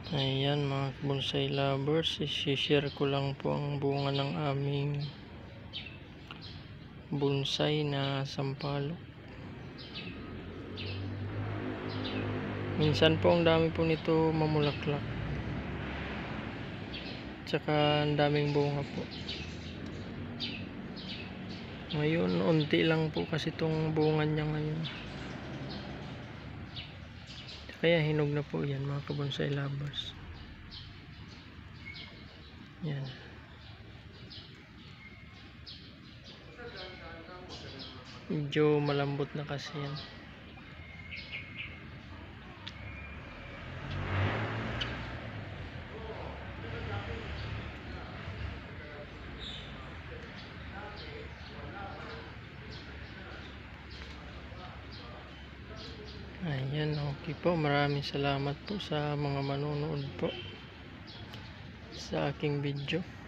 Ayan mga bonsai lovers, i-share ko lang po ang bunga ng aming bonsai na sampalok. Minsan po ang dami po nito mamulaklak, tsaka ang daming bunga po. Ngayon unti lang po kasi itong bunga niya ngayon, kaya hinog na po yan mga kabonsai lovers. Yan. Medyo malambot na kasi yan. Ayan, okay po. Maraming salamat po sa mga manonood po sa aking video.